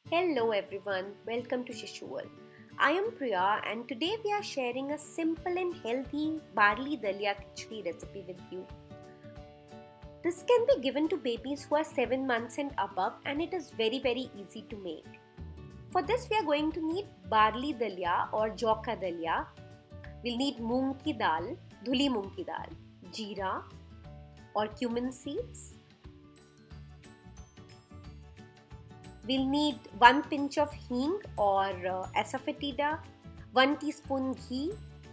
Hello everyone, welcome to Shishu World. I am Priya and today we are sharing a simple and healthy barley dalia khichdi recipe with you. This can be given to babies who are 7 months and above and it is very easy to make. For this we are going to need barley dalia or jau ka dalia. We'll need moong ki dal, dhuli moong ki dal, jeera or cumin seeds. We'll need 1 pinch of hing or asafoetida, 1 teaspoon ghee.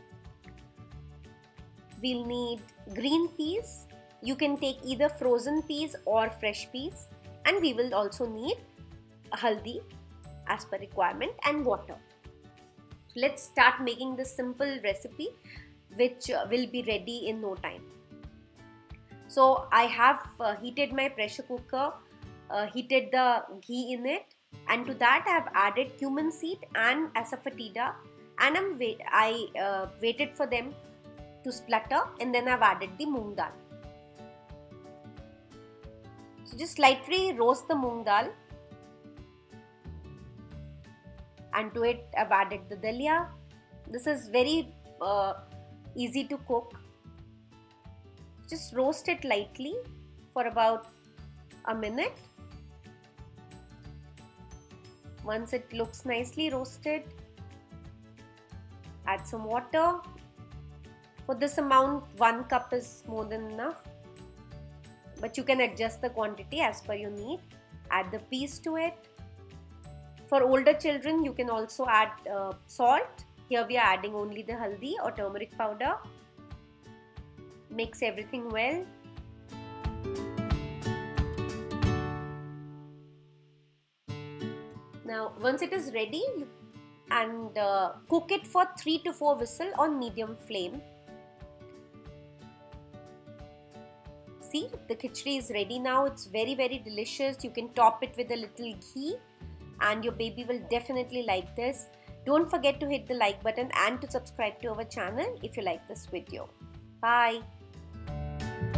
We'll need green peas. You can take either frozen peas or fresh peas. And we will also need haldi as per requirement and water. So let's start making this simple recipe which will be ready in no time. So I have heated my pressure cooker. Heated the ghee in it, and to that I have added cumin seed and asafoetida, and I waited for them to splutter, and then I've added the moong dal. So just slightly roast the moong dal, and to it I've added the dalia. This is very easy to cook. Just roast it lightly for about a minute. Once it looks nicely roasted, add some water. For this amount, 1 cup is more than enough, but you can adjust the quantity as per your need. Add the peas to it. For older children, you can also add salt. Here we are adding only the haldi or turmeric powder. Mix everything well. Now once it is ready, and cook it for 3 to 4 whistles on medium flame. See, the khichdi is ready now. It's very delicious. You can top it with a little ghee and your baby will definitely like this. Don't forget to hit the like button and to subscribe to our channel if you like this video. Bye.